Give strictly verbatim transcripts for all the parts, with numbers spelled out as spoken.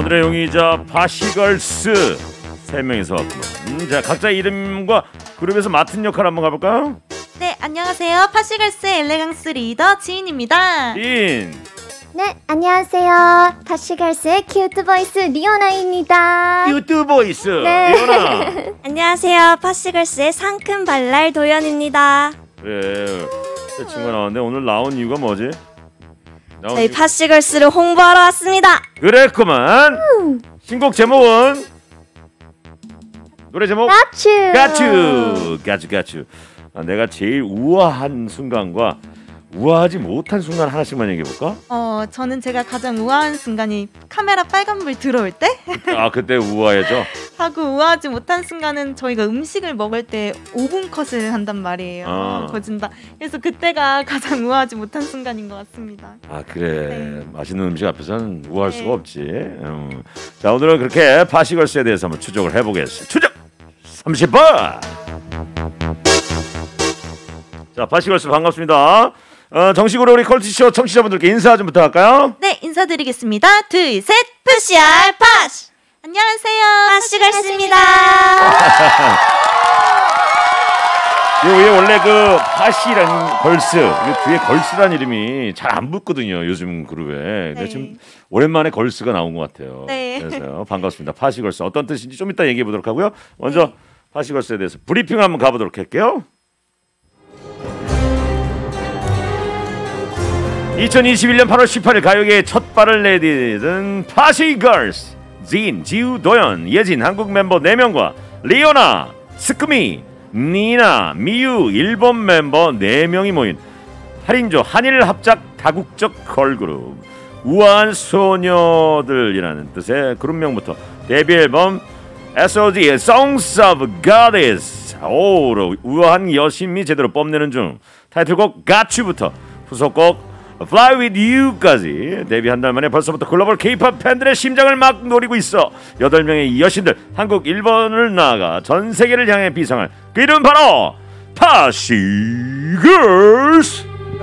오늘의 용의자 파시걸스 세 명이서 왔구만. 자, 각자 이름과 그룹에서 맡은 역할 한번 가볼까요? 네, 안녕하세요. 파시걸스의 엘레강스 리더 지인입니다. 인. 네, 안녕하세요. 파시걸스의 큐트 보이스 리오나입니다. 큐트 보이스 네. 리오나. 안녕하세요. 파시걸스의 상큼 발랄 도연입니다. 그래, 새 친구가 나왔는데 오늘 나온 이유가 뭐지? 나온 저희 이유... 파시걸스를 홍보하러 왔습니다. 그랬구만. 음. 신곡 제목은? 노래 제목? 가츄. 가츄. 가츄 가츄. 아, 내가 제일 우아한 순간과 우아하지 못한 순간 하나씩만 얘기해볼까? 어, 저는 제가 가장 우아한 순간이 카메라 빨간불 들어올 때? 아, 그때 우아해져? 하고 우아하지 못한 순간은 저희가 음식을 먹을 때 오 분 컷을 한단 말이에요. 아. 거진다. 그래서 그때가 가장 우아하지 못한 순간인 것 같습니다. 아, 그래. 네. 맛있는 음식 앞에서는 우아할 네. 수가 없지. 음. 자, 오늘은 그렇게 파시걸스에 대해서 한번 추적을 해보겠습니다. 추적! 삼십 번! 자, 파시걸스 반갑습니다. 어, 정식으로 우리 컬투쇼 청취자분들께 인사 좀 부탁할까요? 네, 인사드리겠습니다. 둘, 셋! 푸시알 파시! 안녕하세요. 파시걸스입니다. 요 위에 원래 그 파시라는 걸스, 뒤에 걸스라는 이름이 잘 안 붙거든요, 요즘 그룹에. 근데 네. 지금 오랜만에 걸스가 나온 것 같아요. 네. 그래서요, 반갑습니다. 파시걸스 어떤 뜻인지 좀 이따 얘기해 보도록 하고요. 먼저 네. 파시걸스에 대해서 브리핑 한번 가보도록 할게요. 이천이십일 년 팔월 십팔일 가요계의 첫 발을 내디딘 파시걸스. 진, 지우, 도연, 예진 한국 멤버 네 명과 리오나, 스크미, 니나, 미유 일본 멤버 네 명이 모인 팔 인조 한일 합작 다국적 걸그룹 우아한 소녀들이라는 뜻의 그룹명부터 데뷔 앨범 에스 오 지의 Songs of Goddess 오로 우아한 여심이 제대로 뽐내는 중 타이틀곡 가츄부터 후속곡 Fly With You까지 데뷔 한 달 만에 벌써부터 글로벌 K-팝 팬들의 심장을 막 노리고 있어. 여덟 명의 여신들 한국, 일본을 나아가 전 세계를 향해 비상할 그 이름 바로 파시걸스.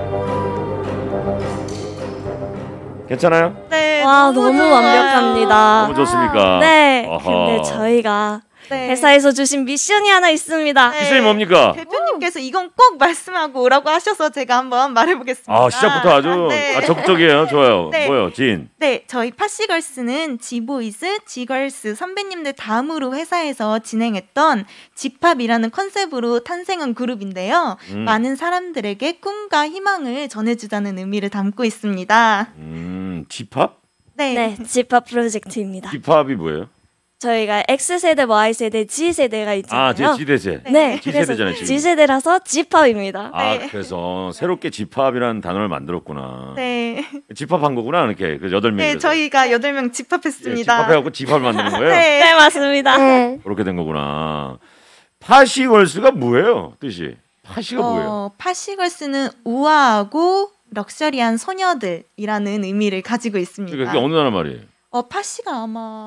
괜찮아요? 네, 와, 너무 좋아요. 완벽합니다. 너무 좋습니까? 네. 어허. 근데 저희가 네. 회사에서 주신 미션이 하나 있습니다. 네. 미션이 뭡니까? 대표님께서 이건 꼭 말씀하고 오라고 하셔서 제가 한번 말해보겠습니다. 아, 시작부터 아주 네. 아, 적극적이에요. 좋아요. 네. 뭐요, 진? 네, 저희 파시걸스는 지보이스, 지걸스 선배님들 다음으로 회사에서 진행했던 집합이라는 컨셉으로 탄생한 그룹인데요. 음. 많은 사람들에게 꿈과 희망을 전해주자는 의미를 담고 있습니다. 음, 집합? 네, 네, 집합 프로젝트입니다. 집합이 뭐예요? 저희가 X세대, Y세대, G세대가 있잖아요. 아, 제 지대세. 네, G세대잖아요, 지금. G세대라서 집합입니다. 아, 네. 그래서 새롭게 집합이라는 단어를 만들었구나. 네, 집합한 거구나, 이렇게 그 여덟 명이. 네, 저희가 여덟 명 집합했습니다. 집합해갖고 집합을 만드는 거예요. 네. 네, 맞습니다. 네. 그렇게 된 거구나. 파시걸스가 뭐예요, 뜻이? 파시가 뭐예요? 어, 파시걸스는 우아하고 럭셔리한 소녀들이라는 의미를 가지고 있습니다. 그게 어느 나라 말이에요? 어, 파시가 아마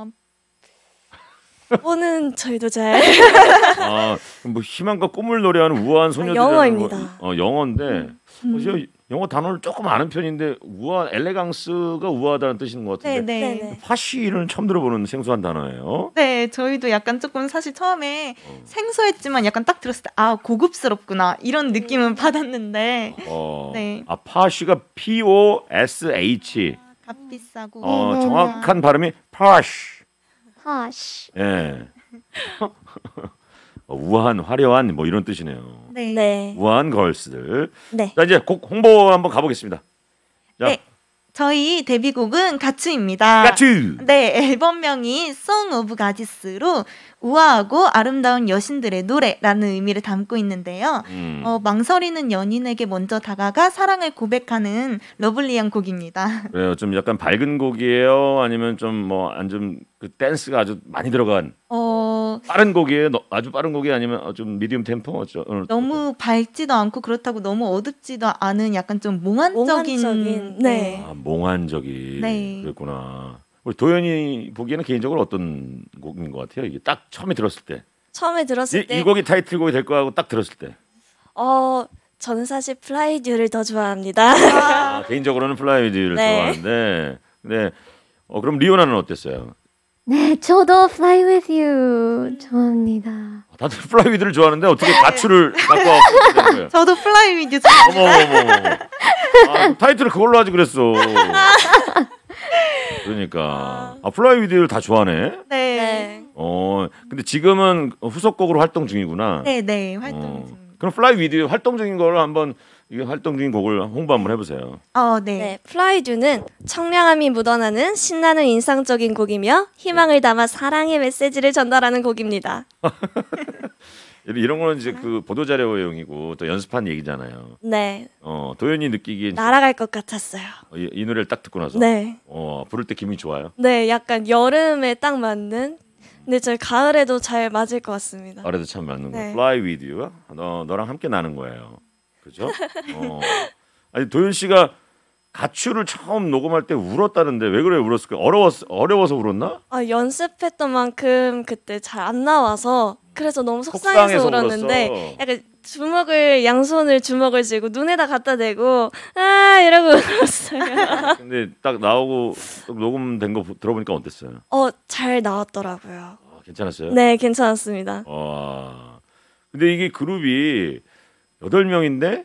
오는 저희도 잘 아, 뭐 희망과 꿈을 노래하는 우아한 소녀들. 영어입니다. 어, 영어인데 음. 어, 저 영어 단어를 조금 아는 편인데 우아, 엘레강스가 우아하다는 뜻인 것 같은데. 네, 네. 네네. 파시는 처음 들어보는 생소한 단어예요. 네, 저희도 약간 조금 사실 처음에 어. 생소했지만 약간 딱 들었을 때 아, 고급스럽구나 이런 느낌은 받았는데 어, 네. 아, 파시가 P O S H. 값 비싸고 어, 네, 네, 정확한 발음이 파시. 파시. 예. 어, 우아한, 화려한 뭐 이런 뜻이네요. 네. 네. 우아한 걸스들. 네. 자, 이제 곡 홍보 한번 가보겠습니다. 자, 네. 저희 데뷔곡은 가츄입니다. 가츄. 네, 앨범명이 Song of Goddess로 우아하고 아름다운 여신들의 노래라는 의미를 담고 있는데요. 음. 어, 망설이는 연인에게 먼저 다가가 사랑을 고백하는 러블리한 곡입니다. 그래요. 좀 약간 밝은 곡이에요. 아니면 좀 뭐 안 좀 그 댄스가 아주 많이 들어간 어, 빠른 곡이에요. 너, 아주 빠른 곡이 아니면 어, 좀 미디움 템포 어쩌, 어, 너무 밝지도 않고 그렇다고 너무 어둡지도 않은 약간 좀 몽환적인, 몽환적인, 네. 아, 몽환적이 네. 그랬구나. 우리 도연이 보기에는 개인적으로 어떤 곡인 것 같아요. 이게 딱 처음에 들었을 때. 처음에 들었을 이, 때 이 곡이 타이틀곡이 될 거하고 딱 들었을 때. 어, 저는 사실 플라이듀를 더 좋아합니다. 아, 개인적으로는 플라이드를 네. 좋아하는데, 근데 어, 그럼 리오나는 어땠어요? 네, 저도 Fly With You 좋아합니다. 다들 플라이 위드를 좋아하는데 어떻게 가출을 갖고 와서 되는 거예요? 저도 플라이 위드 어머 어머 어머. 아, 타이틀을 그걸로 하지 그랬어. 그러니까 아, 플라이 위드를 다 좋아하네. 네. 네. 어 근데 지금은 후속곡으로 활동 중이구나. 네, 네. 활동 어, 중. 그럼 플라이 위드 활동 중인 걸 한번 이 활동 중인 곡을 홍보 한번 해보세요. 어, 네. 네, 플라이듀는 청량함이 묻어나는 신나는 인상적인 곡이며 희망을 담아 사랑의 메시지를 전달하는 곡입니다. 이런- 이런 거는 이제 그 보도자료용이고 또 연습한 얘기잖아요. 네, 어 도현이 느끼기엔 날아갈 것 같았어요. 이, 이 노래를 딱 듣고 나서 네, 어 부를 때 기분이 좋아요. 네, 약간 여름에 딱 맞는. 근데 저희 가을에도 잘 맞을 것 같습니다. 아래도 참 맞는 거. 네. Fly with you. 너 너랑 함께 나는 거예요. 그죠? 어. 아니 도현 씨가 가출을 처음 녹음할 때 울었다는데 왜 그래 울었을까? 어려웠 어려워서 울었나? 아, 연습했던 만큼 그때 잘 안 나와서 그래서 너무 속상해서 속상해서 울었는데 울었어. 약간 주먹을 양손을 주먹을 쥐고 눈에다 갖다 대고 아 이러고 울었어요. 근데 딱 나오고 딱 녹음된 거 들어보니까 어땠어요? 어, 잘 나왔더라고요. 아, 괜찮았어요? 네, 괜찮았습니다. 와. 근데 이게 그룹이 여덟 명인데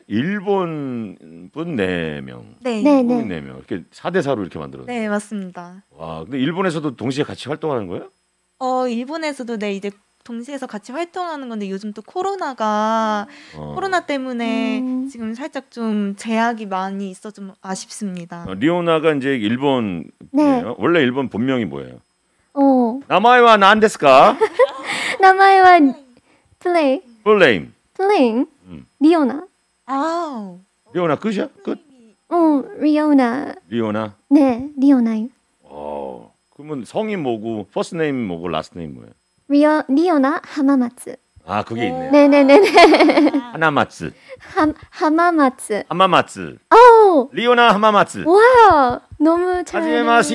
일본 분 네 명. 네. 네, 한국인 네. 네 명. 이렇게 사 대 사로 이렇게 만들었네. 네, 맞습니다. 와. 근데 일본에서도 동시에 같이 활동하는 거예요? 어, 일본에서도 네, 이제 동시에서 같이 활동하는 건데 요즘 또 코로나가 어. 코로나 때문에 음. 지금 살짝 좀 제약이 많이 있어 좀 아쉽습니다. 어, 리오나가 이제 일본이에요. 네. 원래 일본 본명이 뭐예요? 어, 나마이와 난데스까? 名前は Play 풀네임. Playing 음. 리오나. 아우. 리오나 끝이야? 끝? 어, 리오나. 리오나. 네, 리오나요. 어. 그러면 성이 뭐고 퍼스트 네임 뭐고 라스트 네임 뭐예요? 리오 리오나 하마마츠. 아, 그게 있네. 네, 네, 네, 네. 하나마츠. 하 하마마츠. 하마마츠. 오, 리오나 하마마츠. 와, 너무 잘. 하지마시.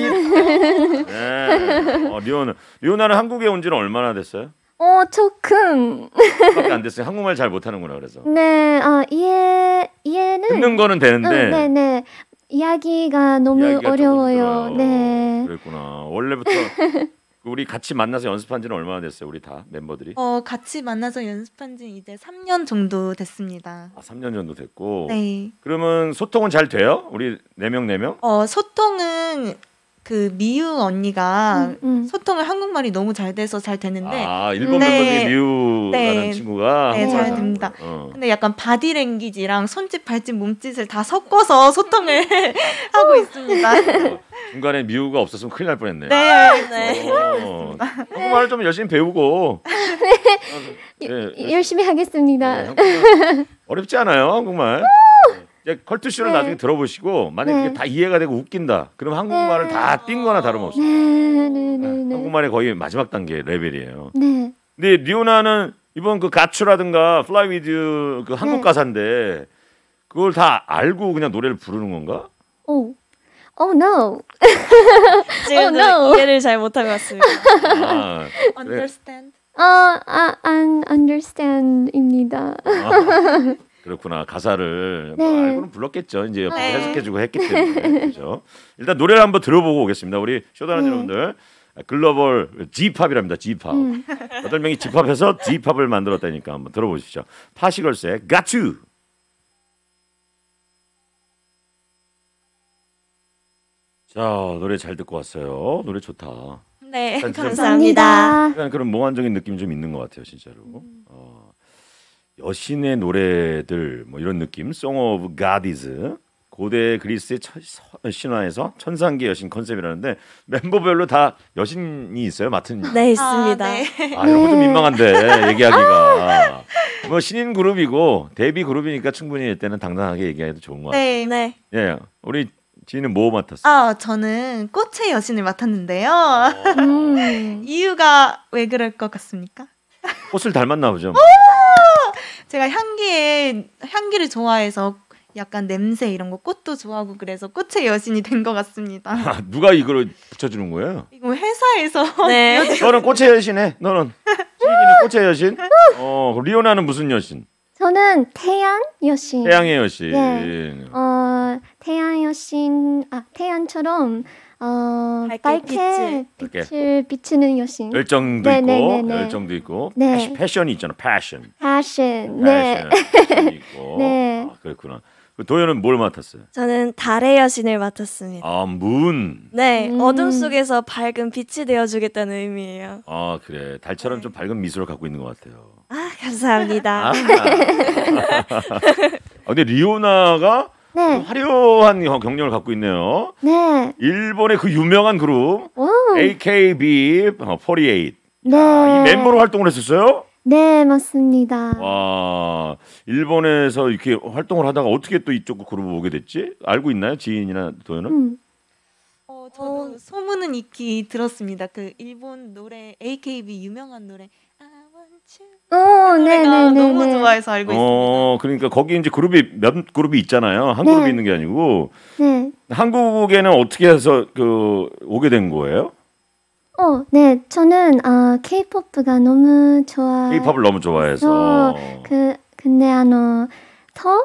네. 어, 리오나. 리오나는 한국에 온 지는 얼마나 됐어요? 어, 조금. 밖에 안 됐어요. 한국말 잘 못하는구나 그래서. 네, 아, 이해 이해는. 듣는 거는 되는데. 응, 네, 네. 이야기가 너무 이야기가 조금 어려워요. 힘들어요. 네. 그랬구나. 원래부터 우리 같이 만나서 연습한 지는 얼마나 됐어요? 우리 다 멤버들이? 어, 같이 만나서 연습한 지 이제 삼 년 정도 됐습니다. 아, 삼 년 정도 됐고. 네. 그러면 소통은 잘 돼요? 우리 네 명 네 명? 어, 소통은 그 미유 언니가 음, 음. 소통을 한국말이 너무 잘 돼서 잘 되는데 아, 일본 네. 멤버 중에 미우라는 네. 친구가 네, 한국말 잘 잘하는 됩니다. 거야. 어. 근데 약간 바디랭귀지랑 손짓, 발짓, 몸짓을 다 섞어서 소통을 하고 있습니다. 어, 중간에 미우가 없었으면 큰일 날 뻔했네. 네. 네. 어, 한국말을 좀 열심히 배우고. 네. 열심히 하겠습니다. 네, 한국말 어렵지 않아요, 한국말. 이제 컬투쇼를 네. 나중에 들어보시고 만약에 네. 그게 다 이해가 되고 웃긴다. 그럼 한국말을 네. 다 띈 거나 다름없어요. 네, 네, 네, 네. 한국말의 거의 마지막 단계 레벨이에요. 네. 근데 리오나는 이번 그 가추라든가 플라이 위드 그 한국 네. 가사인데 그걸 다 알고 그냥 노래를 부르는 건가? 오. Oh no. 지금도 Oh, no. 이해를 잘 못하고 왔습니다. 아, Understand? 어, 아, 안 understand입니다. 아, 그렇구나. 가사를 뭐 네. 알고는 불렀겠죠. 이제 옆에서 네. 해석해주고 했기 때문에 그렇죠. 일단 노래를 한번 들어보고 오겠습니다. 우리 쇼다는 네. 여러분들 글로벌 G팝이랍니다. G팝. 음. 여덟 명이 G팝해서 G팝을 만들었다니까 한번 들어보시죠. 파시걸스의 Got You. 자, 노래 잘 듣고 왔어요. 노래 좋다. 네. 일단 좀- 감사합니다. 약간 그런 몽환적인 느낌이 좀 있는 것 같아요, 진짜로. 어, 여신의 노래들 뭐 이런 느낌, Song of Goddess, 고대 그리스의 처- 서- 신화에서 천상계 여신 컨셉이라는데 멤버별로 다 여신이 있어요, 맡은. 네, 있습니다. 아, 네. 아, 이런 거좀 민망한데 얘기하기가. 뭐 신인 그룹이고 데뷔 그룹이니까 충분히 이때는 당당하게 얘기해도 좋은 것 같아요. 네. 네. 예, 우리 지는 뭐 맡았어? 아, 저는 꽃의 여신을 맡았는데요. 음. 이유가 왜 그럴 것 같습니까? 꽃을 닮았나 보죠. 제가 향기에 향기를 좋아해서 약간 냄새 이런 거 꽃도 좋아하고 그래서 꽃의 여신이 된 것 같습니다. 아, 누가 이거를 붙여주는 거예요? 이거 회사에서 네. 너는 꽃의 여신해. 너는 시기는 꽃의 여신. 어, 그럼 리오나는 무슨 여신? 저는 태양 여신. 태양의 여신. 네. 어, 태양 여신. 아, 태양처럼 어, 밝게 밝게 밝게. 빛을 비추는 여신. 열정도 네, 있고 네, 네, 네. 열정도 있고 네. 패션, 패션이 있잖아. 패션. 패션. 네. 패션이 있고. 네. 아, 그렇구나. 그 도현은 뭘 맡았어요? 저는 달의 여신을 맡았습니다. 아, 문. 네, 음. 어둠 속에서 밝은 빛이 되어주겠다는 의미예요. 아, 그래. 달처럼 네. 좀 밝은 미소를 갖고 있는 것 같아요. 아, 감사합니다. 아. 아, 근데 리오나가 네. 화려한 경력을 갖고 있네요. 네. 일본의 그 유명한 그룹 오. 에이케이비 사십팔. 네. 아, 이 멤버로 활동을 했었어요? 네, 맞습니다. 와, 일본에서 이렇게 활동을 하다가 어떻게 또 이쪽 그룹을 오게 됐지? 알고 있나요? 지인이나 도현은? 음. 어, 저도 소문은 익히 들었습니다. 그 일본 노래 에이케이비 유명한 노래 I want you. 오, 네, 노래가 네, 네, 너무 네. 좋아해서 알고 있습니다. 어, 그러니까 거기 이제 그룹이 몇 그룹이 있잖아요. 한 네. 그룹이 있는 게 아니고 네. 한국에는 어떻게 해서 그 오게 된 거예요? 어, 네. 저는 아, K-팝가 너무 좋아. K-팝을 너무 좋아해서. 그 근데 아노 더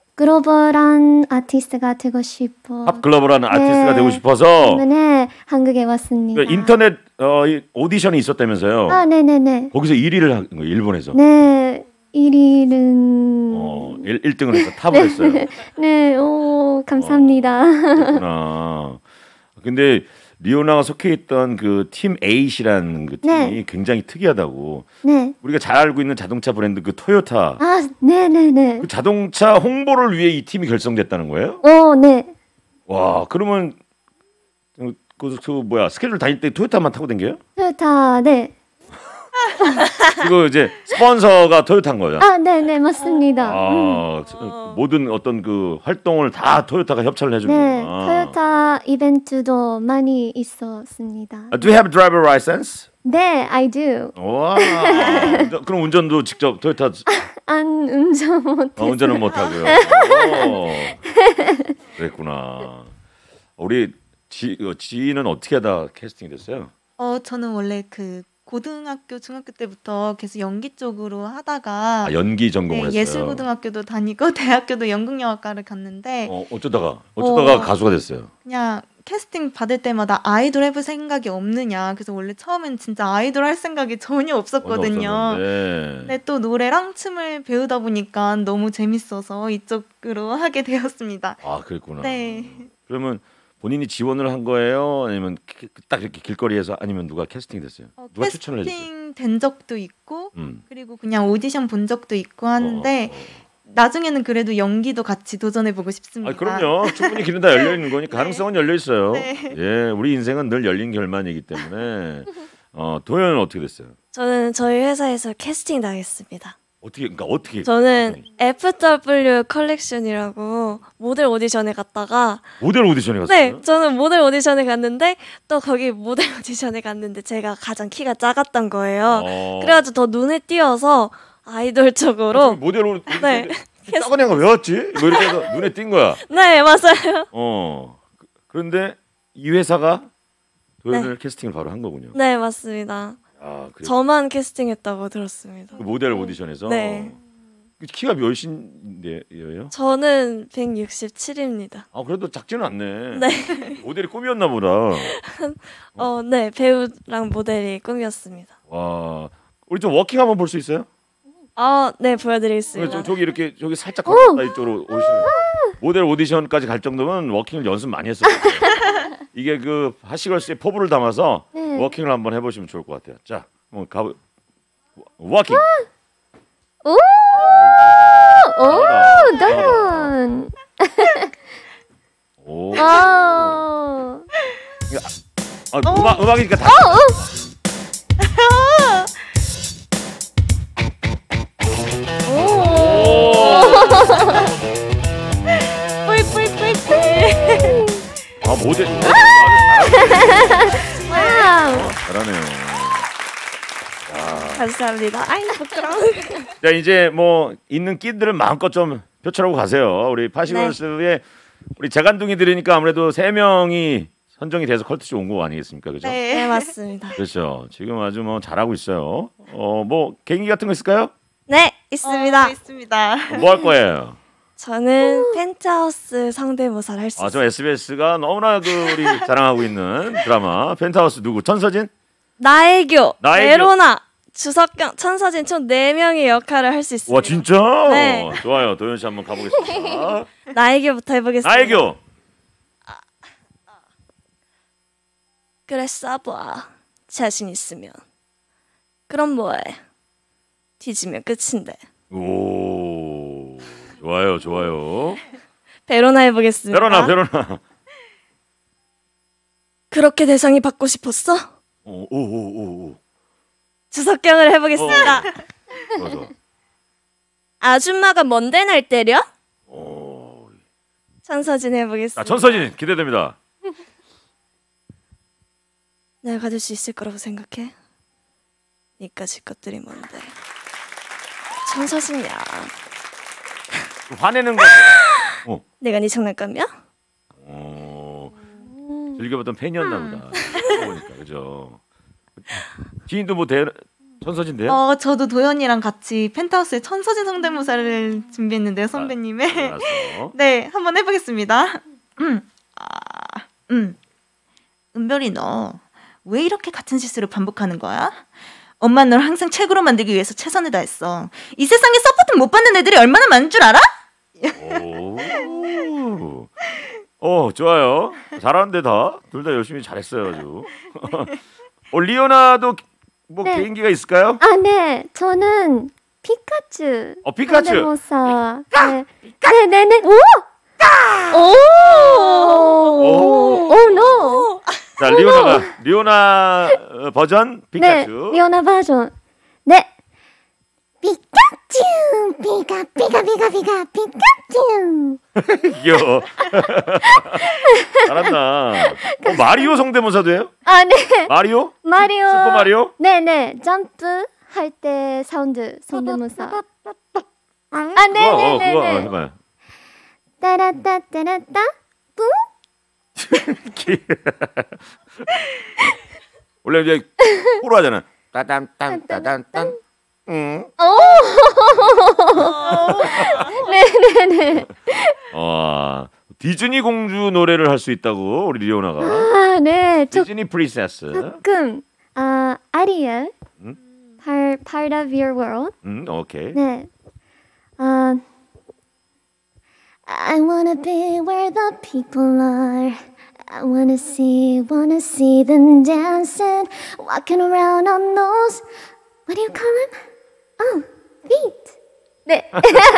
글로벌한 아티스트가 되고 싶어. 팝 글로벌한 네. 아티스트가 되고 싶어서 때문에 한국에 왔습니다. 그러니까 인터넷 어, 이 오디션이 있었다면서요. 아, 네, 네, 네. 거기서 일 위를 한 거예요. 일본에서. 네. 일 위는 어, 일 등을 해서 탑을 했어요. 네. 오, 감사합니다. 그렇구나. 근데 리오나가 속해 있던 그 팀 에잇이라는 그 팀이 네. 굉장히 특이하다고. 네. 우리가 잘 알고 있는 자동차 브랜드 그 토요타. 아, 네, 네, 네. 그 자동차 홍보를 위해 이 팀이 결성됐다는 거예요? 오, 네. 와, 그러면 그, 그, 그 뭐야 스케줄 다닐 때 토요타만 타고 댕겨요? 토요타. 네. 이거 이제 스폰서가 토요타인 거죠? 아, 네, 네, 맞습니다. 아, 저- 모든 어떤 그 활동을 다 토요타가 협찬을 해주는 네, 거구나. 토요타 이벤트도 많이 있었습니다. 아, Do you have a driver license? 네, I do. 와, 운전- 그럼 운전도 직접 토요타 안 운전 못해. 어, 운전은 못 하고요. 오, 그랬구나. 우리 지, 어, 지인은 어떻게 하다 캐스팅이 됐어요? 어, 저는 원래 그 고등학교, 중학교 때부터 계속 연기 쪽으로 하다가 아, 연기 전공을 네, 했어요. 예술고등학교도 다니고 대학교도 연극영화과를 갔는데 어, 어쩌다가 어쩌다가 어. 가수가 됐어요. 그냥 캐스팅 받을 때마다 아이돌 해볼 생각이 없느냐. 그래서 원래 처음엔 진짜 아이돌 할 생각이 전혀 없었거든요. 네. 근데 또 노래랑 춤을 배우다 보니까 너무 재밌어서 이쪽으로 하게 되었습니다. 아, 그랬구나. 네. 그러면 본인이 지원을 한 거예요? 아니면 기- 딱 이렇게 길거리에서 아니면 누가 캐스팅 됐어요? 어, 누가 추천을 해줬어요? 캐스팅 된 적도 있고 음. 그리고 그냥 오디션 본 적도 있고 하는데 어, 어. 나중에는 그래도 연기도 같이 도전해보고 싶습니다. 아, 그럼요. 충분히 길은 다 열려 있는 거니 가능성은 열려 있어요. 네. 예, 우리 인생은 늘 열린 결말이기 때문에. 어, 도현은 어떻게 됐어요? 저는 저희 회사에서 캐스팅 당했습니다. 어떻게 그러니까 어떻게 저는 에프더블유 컬렉션이라고 모델 오디션에 갔다가 모델 오디션에 갔어요? 네, 저는 모델 오디션에 갔는데 또 거기 모델 오디션에 갔는데 제가 가장 키가 작았던 거예요. 어. 그래가지고 더 눈에 띄어서 아이돌 쪽으로 모델 오 네. 작은 애가 왜 왔지? 뭐 이렇게 해서 눈에 띈 거야. 네, 맞아요. 어. 그- 그런데 이 회사가 도현을 네. 캐스팅을 바로 한 거군요. 네, 맞습니다. 아, 그래. 저만 캐스팅했다고 들었습니다. 그 모델 오디션에서 네. 그 키가 몇인데요? 저는 백육십칠입니다. 아, 그래도 작지는 않네. 네. 모델이 꿈이었나 보다. 어, 네, 배우랑 모델이 꿈이었습니다. 와, 우리 좀 워킹 한번 볼 수 있어요? 아, 네, 저, 보여드리겠습니다. 저기 이렇게 저기 살짝 걸었다 이쪽으로 오시는 모델 오디션까지 갈 정도면 워킹을 연습 많이 했어요. 이게 그 하시걸스의 포부를 담아서 네. 워킹을 한번 해보시면 좋을 것 같아요. 자, 한번 가 워킹. 오! 잘한다. 오, 도현. 오. 오. 아, 음악 음악이니까 다. 뿔뿔뿔뿔. 아, 모델. 와우. 잘하네요. 감사합니다. 아이, 부끄러워. 자, 이제 뭐 있는 끼들을 마음껏 좀 표출하고 가세요. 우리 파시걸스의 우리 재간둥이 들으니까 아무래도 세 명이 선정이 돼서 컬투쇼 온 거 아니겠습니까, 그죠? 네. 네, 맞습니다. 그렇죠. 지금 아주 뭐 잘하고 있어요. 어, 뭐 개인기 같은 거 있을까요? 네, 있습니다. 어, 있습니다. 뭐 할 거예요? 저는 펜트하우스 성대모사를 할 수 아, 저 있어요. 에스비에스가 너무나 그 우리 자랑하고 있는 드라마 펜트하우스 누구? 천서진? 나애교, 나애교. 메로나, 주석경, 천서진 총 네 명의 역할을 할 수 있습니다. 와 진짜? 네. 좋아요. 도현 씨 한번 가보겠습니다. 나애교부터 해보겠습니다. 나애교. 그래 써봐. 자신 있으면. 그럼 뭐해? 뒤지면 끝인데. 오 좋아요 좋아요. 베로나 해보겠습니다. 베로나 베로나. 그렇게 대상이 받고 싶었어? 오오오오. 주석경을 해보겠습니다. 좋아 좋아. 아줌마가 뭔데 날 때려? 오. 천서진 해보겠습니다. 자 천서진 기대됩니다. 내가 가질 수 있을 거라고 생각해? 니까지 것들이 뭔데? 천서진이야. 화내는 거. 어. 내가 네 장난감이야? 어. 즐겨봤던 팬이었나 보다. 보니까 그죠. 지인도 뭐 대, 천서진데요? 어, 저도 도연이랑 같이 펜트하우스의 천서진 성대모사를 준비했는데요, 선배님의. 알았어. 네, 한번 해보겠습니다. 음, 아, 음, 은별이 너 왜 이렇게 같은 실수를 반복하는 거야? 엄마는 널 항상 최고로 만들기 위해서 최선을 다했어. 이 세상에 서포트 못 받는 애들이 얼마나 많은 줄 알아? 오. 어 좋아요. 잘하는데 다 둘 다 열심히 잘했어요 아주. 어 리오나도 뭐 네. 개인기가 있을까요? 아, 네. 저는 피카츄. 어 피카츄. 성대모사. 네. 네, 네, 네. 오! 오! 오. 오, 노. 자 리오나가 리오나 어, 버전 네, 피카츄. 리오나 버전. 네. 피카츄! 피카, 피카, 피카, 피카, 피카츄! 귀여워. 잘한다. 어, 마리오 성대모사도 해요? 아, 네. 마리오? 마리오. 슈퍼 마리오? 네, 네. 점프 할 때 사운드 성대모사. 아, 네, 그거, 네, 어, 네, 그거 어, 네. 해봐요. 따라따 따라따 뿡. 원래 이제 호로 하잖아. 따단 딴 따단 딴. 응. 네, 네, 네. 어, 디즈니 공주 노래를 할 수 있다고 우리 리오나가. 아, 네. 저 디즈니 프린세스. 조금 아, 아리엘. 음? Part part of your world. 음, 오케이. 네. 아 I wanna be where the people are. I wanna see, wanna see them dancing, walking around on those. What do you call them? Oh, feet. 네.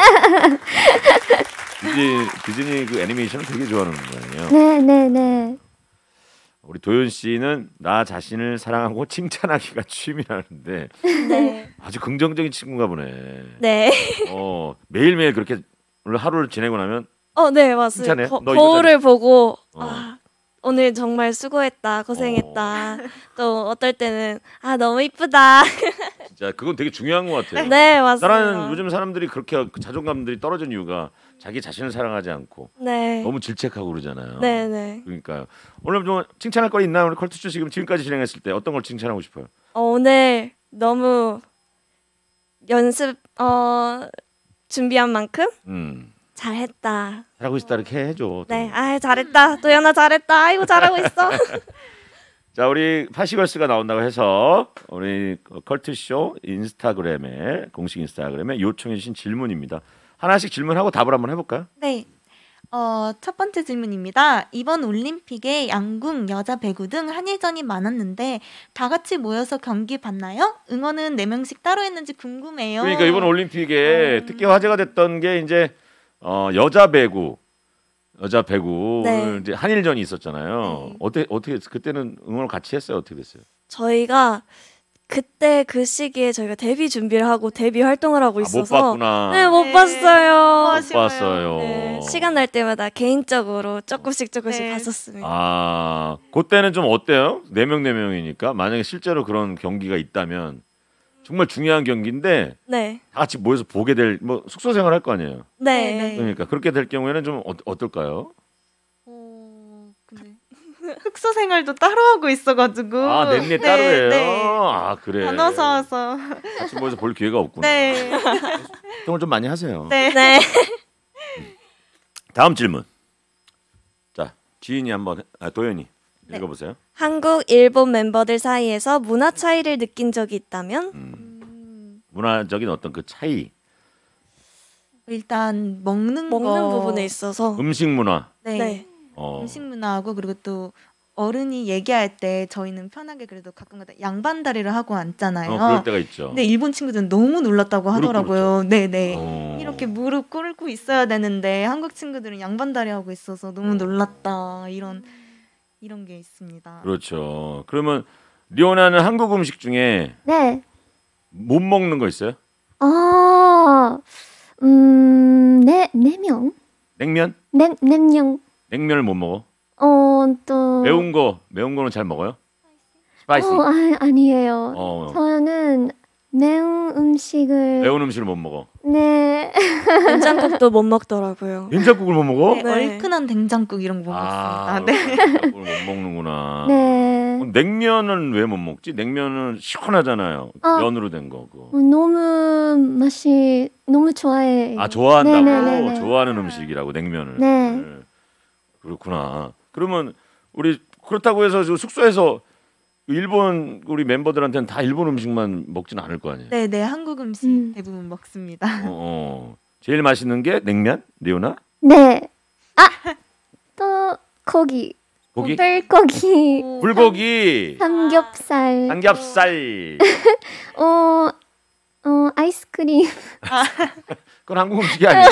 디즈니, 디즈니 그 애니메이션을 되게 좋아하는 거예요. 네, 네, 네. 우리 도현 씨는 나 자신을 사랑하고 칭찬하기가 취미라는데 네. 아주 긍정적인 친구가 보네. 네. 어 매일매일 그렇게 오늘 하루를 지내고 나면 어, 네, 맞아요. 칭찬해? 거, 너 이거 거울을 보고 어. 아, 오늘 정말 수고했다, 고생했다. 또 어떨 때는 아, 너무 이쁘다. 진짜 그건 되게 중요한 것 같아요. 네, 맞아요. 나라는 요즘 사람들이 그렇게 자존감들이 떨어진 이유가 자기 자신을 사랑하지 않고 네. 너무 질책하고 그러잖아요. 네, 네. 그러니까요. 오늘 좀 칭찬할 거 있나? 우리 컬투쇼 지금 지금까지 진행했을 때 어떤 걸 칭찬하고 싶어요? 어, 오늘 너무 연습 어 준비한 만큼 음. 잘했다. 잘하고 있다 이렇게 해줘. 네, 아, 잘했다. 도연아 잘했다. 아이고 잘하고 있어. 자, 우리 파시걸스가 나온다고 해서 우리 컬투쇼 인스타그램에 공식 인스타그램에 요청해 주신 질문입니다. 하나씩 질문하고 답을 한번 해볼까요? 네. 어, 첫 번째 질문입니다. 이번 올림픽에 양궁, 여자 배구 등 한일전이 많았는데 다 같이 모여서 경기 봤나요? 응원은 네 명씩 따로 했는지 궁금해요. 그러니까 이번 올림픽에 음. 특히 화제가 됐던 게 이제 어, 여자 배구, 여자 배구 네. 이제 한일전이 있었잖아요. 네. 어떻게 어떻게 그때는 응원을 같이 했어요? 어떻게 됐어요? 저희가 그때 그 시기에 저희가 데뷔 준비를 하고 데뷔 활동을 하고 아, 못 있어서 봤구나. 네, 못 네. 봤어요. 어, 못 아쉬워요. 봤어요. 네, 시간 날 때마다 개인적으로 조금씩 조금씩 네. 봤었습니다. 아, 그때는 좀 어때요? 네 명 네 명이니까 만약에 실제로 그런 경기가 있다면 정말 중요한 경기인데 네. 다 같이 모여서 보게 될 뭐 숙소 생활 할 거 아니에요. 네. 네, 네. 그러니까 그렇게 될 경우에는 좀 어, 어떨까요? 어, 근데 흑소 생활도 따로 하고 있어가지고. 아, 넷넷 네, 따로 해요. 네. 아, 그래. 간호사 와서. 같이 모여서 볼 기회가 없구나. 네. 활동을 좀 많이 하세요. 네. 네. 다음 질문. 자, 지인이 한번 아, 도연이 네. 읽어보세요. 한국, 일본 멤버들 사이에서 문화 차이를 느낀 적이 있다면? 음. 문화적인 어떤 그 차이, 일단 먹는 먹는 거, 부분에 있어서. 음식 문화. 네. 네. 어. 음식 문화하고 그리고 또 어른이 얘기할 때 저희는 편하게 그래도 가끔가다 양반다리를 하고 앉잖아요. 어, 그럴 때가 있죠. 근데 일본 친구들은 너무 놀랐다고 무릎 하더라고요. 네네. 어. 이렇게 무릎 꿇고 있어야 되는데 한국 친구들은 양반다리 하고 있어서 너무 놀랐다. 이런 이런 게 있습니다. 그렇죠. 그러면 리오나는 한국 음식 중에 네. 못 먹는 거 있어요? 아, 음, 네, 네 명? 냉면? 네, 네 명. 냉면을 못 먹어? 어, 또. 매운 거, 매운 거는 잘 먹어요? 스파이시. 어, 아, 아니에요. 어. 저는 매운 음식을. 매운 음식을 못 먹어. 네. 된장국도 못 먹더라고요. 된장국을 못 먹어? 네, 네. 얼큰한 된장국 이런 거 아, 먹었습니다. 네. 된장국을 못 먹는구나. 네. 그럼 냉면은 왜 못 먹지? 냉면은 시원하잖아요. 어. 면으로 된 거고. 어, 너무 맛이 너무 좋아해요. 아, 좋아한다고? 네네네네. 좋아하는 음식이라고 냉면을. 네. 네. 그렇구나. 그러면 우리 그렇다고 해서 저 숙소에서 일본 우리 멤버들한테는 다 일본 음식만 먹진 않을 거 아니에요. 네네 한국 음식 음. 대부분 먹습니다. 어, 어. 제일 맛있는 게 냉면? 리오나? 네. 아, 또 고기. 고기? 불고기. 불고기. 삼겹살. 삼겹살. 어, 어, 아이스크림. 그건 한국 음식이 아니에요.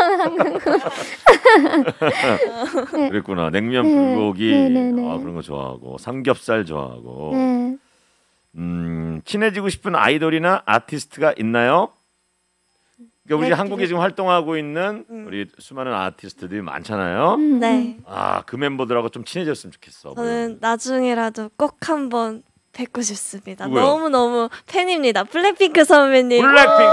그랬구나. 냉면, 네. 불고기. 네, 네, 네. 아, 그런 거 좋아하고 삼겹살 좋아하고. 네. 음, 친해지고 싶은 아이돌이나 아티스트가 있나요? 그러니까 우리 네, 한국에 그게- 지금 활동하고 있는 음. 우리 수많은 아티스트들이 많잖아요. 음, 네. 아, 그 멤버들하고 좀 친해졌으면 좋겠어. 저는 나중에라도 꼭 한번 뵙고 싶습니다. 누구요? 너무너무 팬입니다. 블랙핑크 선배님.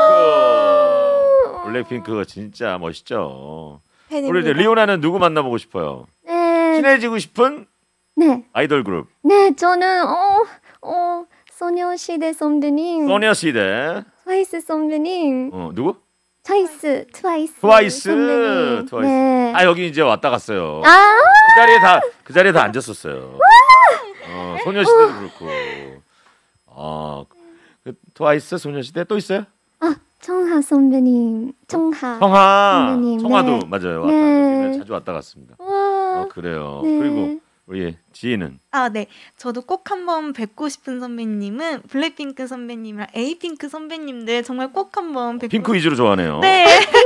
블랙핑크. 블랙핑크가 진짜 멋있죠. 팬입니다. 우리 이제 리오나는 누구 만나보고 싶어요? 네. 친해지고 싶은 네. 아이돌 그룹. 네, 저는 어, 어, 소녀시대 선배님. 소녀시대. 트와이스 선배님. 어, 누구? 트와이스, 트와이스. 트와이스. 선배님. 트와이스. 네. 아, 여기 이제 왔다 갔어요. 아, 그 자리에 다 그 자리에 다 앉았었어요. 어, 소녀시대도 그렇고. 아, 그 트와이스 소녀시대 또 있어요? 아, 청하 선배님. 청하. 청하. 선배님, 청하도 네. 맞아요. 왔다, 네. 여기는 자주 왔다 갔습니다. 와. 어, 그래요. 네. 그리고 우리 지인은 아, 네. 저도 꼭 한번 뵙고 싶은 선배님은 블랙핑크 선배님이랑 에이핑크 선배님들 정말 꼭 한번 뵙고 핑크 위주로 좋아하네요. 네.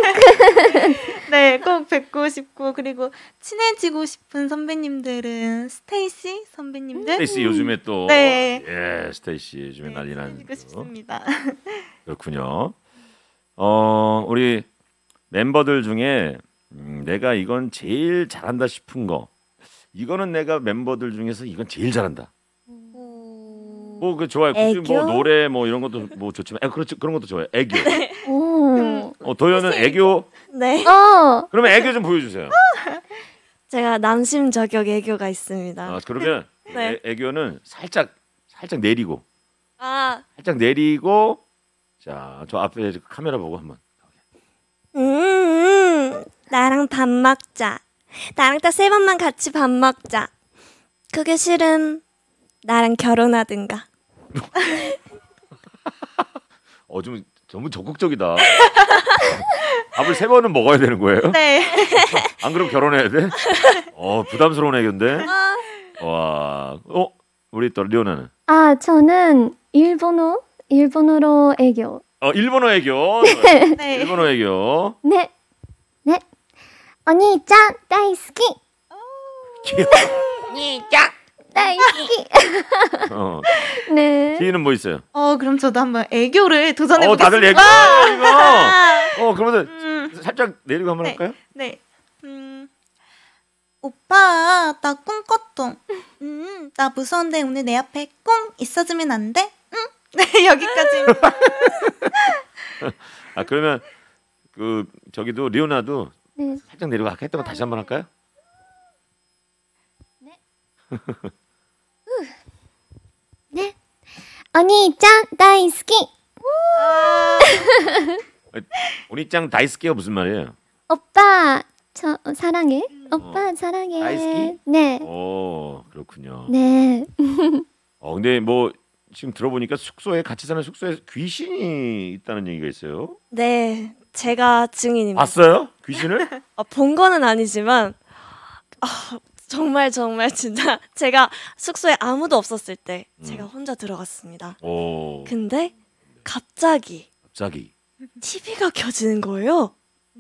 네, 꼭 뵙고 싶고 그리고 친해지고 싶은 선배님들은 스테이시 선배님들 스테이시 요즘에 또 네. 예, 스테이시 요즘에 네, 난리 나는 친해지고 싶습니다. 그렇군요. 어, 우리 멤버들 중에 음, 내가 이건 제일 잘한다 싶은 거. 이거는 내가 멤버들 중에서 이건 제일 잘한다. 뭐 그 좋아요. 굳이 뭐 애교? 노래 뭐 이런 것도 뭐 좋지만 아, 그렇지 그런 것도 좋아요. 애교. 오. 어, 도연은 애교. 네. 어. 그러면 애교 좀 보여주세요. 제가 남심 저격 애교가 있습니다. 아, 그러면 네. 애, 애교는 살짝 살짝 내리고 아, 살짝 내리고 자, 저 앞에 카메라 보고 한번. 음, 음, 나랑 밥 먹자. 나랑 딱 세 번만 같이 밥 먹자. 그게 싫음. 나랑 결혼하든가. 어, 좀 너무 적극적이다. 밥을 세 번은 먹어야 되는 거예요? 네. 안 그러면 결혼해야 돼? 어, 부담스러운 애교인데. 와, 어, 우리 또 리오나는 아, 저는 일본어, 일본어로 애교. 어, 일본어 애교. 네. 일본어 애교. 네. 네. 언니ちゃん 大好き. 귀여워. 다이스키. 어, 네. 지인은 뭐 있어요? 어, 그럼 저도 한번 애교를 도전해 어, 보겠습니다. 다들 애교. 이거. 어, 그러면 음, 살짝 내리고 한번 네. 할까요? 네. 음. 오빠, 나 꿈꿨어. 음, 나 무서운데 오늘 내 앞에 꽁 있어주면 안 돼? 응? 네, 여기까지. 아, 그러면 그 저기도 리오나도 네. 살짝 내리고 아까 했던 거 다시 한번 할까요? 네. 언니ちゃん 大好き. 오니짱 다이스키가 무슨 말이에요? 오빠 저 어, 사랑해. 오빠 사랑해. 다이스키? 네. 오, 그렇군요. 네. 어, 근데 뭐 지금 들어보니까 숙소에 같이 사는 숙소에 귀신이 있다는 얘기가 있어요. 네, 제가 증인입니다. 봤어요? 귀신을? 아, 본 거는 아니지만 아, 정말 정말 진짜 제가 숙소에 아무도 없었을 때 음. 제가 혼자 들어갔습니다. 오, 근데 갑자기 갑자기. 티비가 켜지는 거예요.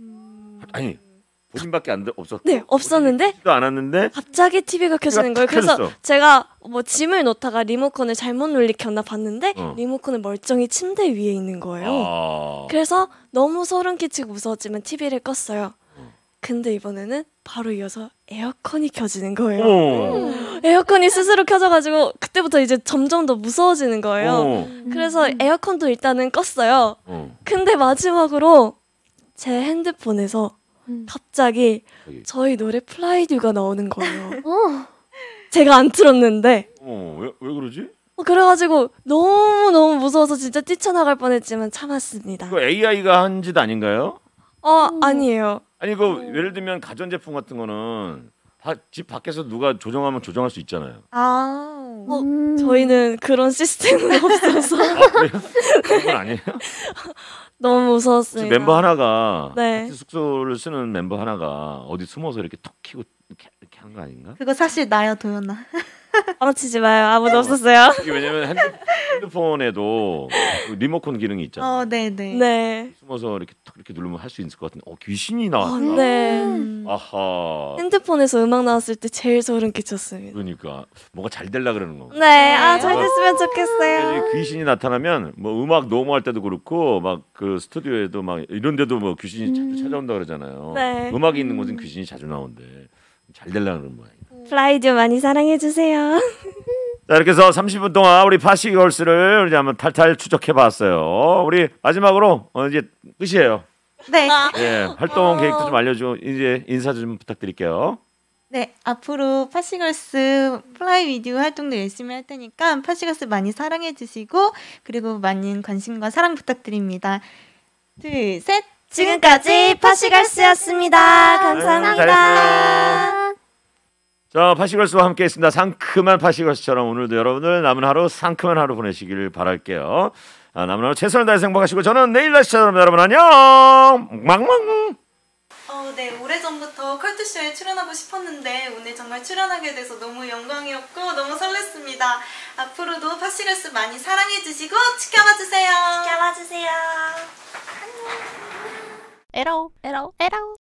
아니 본인밖에 안 들- 없었고. 네, 없었는데 도 않았는데. 갑자기 티비가 켜지는 거예요. 탁 그래서 켜졌어. 제가 뭐 짐을 놓다가 리모컨을 잘못 눌리켰나 봤는데 어. 리모컨은 멀쩡히 침대 위에 있는 거예요. 아, 그래서 너무 소름 끼치고 무서웠지만 티비를 껐어요. 근데 이번에는 바로 이어서 에어컨이 켜지는 거예요. 오, 에어컨이 스스로 켜져가지고 그때부터 이제 점점 더 무서워지는 거예요. 오, 그래서 에어컨도 일단은 껐어요. 어. 근데 마지막으로 제 핸드폰에서 음. 갑자기 저기. 저희 노래 플라이듀가 나오는 거예요. 어. 제가 안 틀었는데. 어, 왜, 왜 그러지? 어, 그래가지고 너무너무 무서워서 진짜 뛰쳐나갈 뻔했지만 참았습니다. 그거 에이아이가 한 짓 아닌가요? 어, 아니에요. 아니 그 예를 들면 가전제품 같은 거는 바, 집 밖에서 누가 조정하면 조정할 수 있잖아요. 아, 어, 음. 저희는 그런 시스템은 없어서 아, 그래요? 그런 건 아니에요? 너무 혹시 무서웠습니다. 멤버 하나가 네. 같은 숙소를 쓰는 멤버 하나가 어디 숨어서 이렇게 톡 키고 이렇게, 이렇게 한 거 아닌가? 그거 사실 나야 도연아. 뻥치지 마요. 아무도 없었어요. 이게 왜냐면 핸드, 핸드폰에도 그 리모컨 기능이 있잖아요. 어, 네, 네. 네. 숨어서 이렇게 톡 이렇게 누르면 할 수 있을 것 같은데 어 귀신이 어, 나왔다. 네. 음. 아하. 핸드폰에서 음악 나왔을 때 제일 소름 끼쳤습니다. 그러니까 뭔가 잘 될라 그러는 거. 네, 아, 잘 됐으면 좋겠어요. 이제 귀신이 나타나면 뭐 음악 녹음할 때도 그렇고 막 그 스튜디오에도 막 이런 데도 뭐 귀신이 자주 찾아온다 그러잖아요. 네. 음악이 있는 곳은 귀신이 자주 나온대. 잘 될라 그러는 모양이다. 플라이듀 많이 사랑해주세요. 자 이렇게 해서 삼십 분 동안 우리 파시걸스를 이제 한번 탈탈 추적해봤어요. 우리 마지막으로 어, 이제 끝이에요. 네. 예, 활동 계획도 좀 알려주고 이제 인사 좀 부탁드릴게요. 네, 앞으로 파시걸스 플라이 위디오 활동도 열심히 할 테니까 파시걸스 많이 사랑해 주시고 그리고 많은 관심과 사랑 부탁드립니다. 둘, 셋. 지금까지 파시걸스였습니다. 감사합니다. 잘했어요. 자, 파시걸스와 함께했습니다. 상큼한 파시걸스처럼 오늘도 여러분들 남은 하루 상큼한 하루 보내시길 바랄게요. 아, 남은 하루 최선을 다해서 행복하시고 저는 내일 다시 찾아뵙니다. 여러분 안녕. 망망. 어, 네, 오래전부터 컬투쇼에 출연하고 싶었는데 오늘 정말 출연하게 돼서 너무 영광이었고 너무 설렜습니다. 앞으로도 파시걸스 많이 사랑해주시고 지켜봐주세요. 지켜봐주세요. 에러 에러 에러.